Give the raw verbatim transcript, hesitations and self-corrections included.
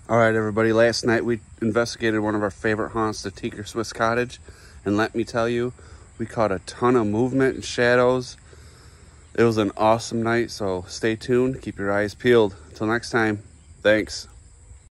All right, everybody. Last night we investigated one of our favorite haunts, the Tinker Swiss Cottage. And let me tell you, we caught a ton of movement and shadows. It was an awesome night, so stay tuned. Keep your eyes peeled. Until next time, thanks.